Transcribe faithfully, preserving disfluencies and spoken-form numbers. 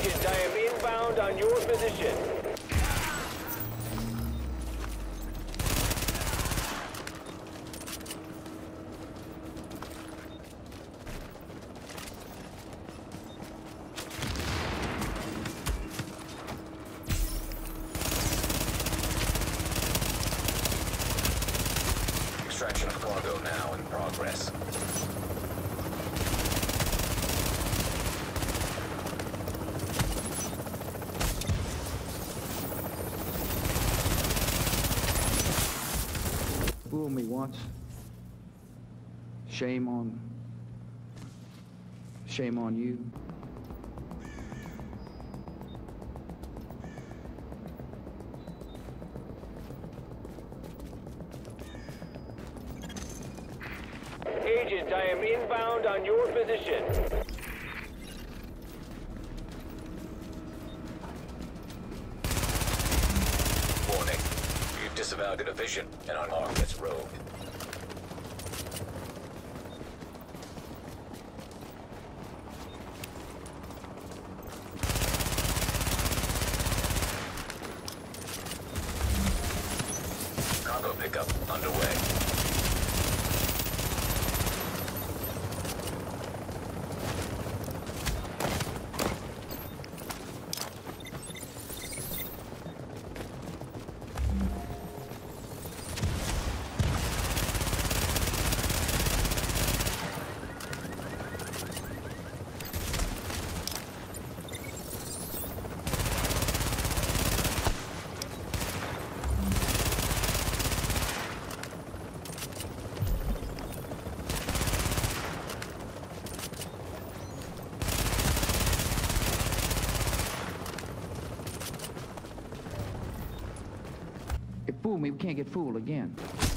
Agent, I am inbound on your position. Extraction of cargo now in progress. Fool me once. Shame on... Shame on you. Agent, I am inbound on your position. Warning. You've disavowed a division and unarmed its rogue. Cargo pickup underway. It fooled me, we can't get fooled again.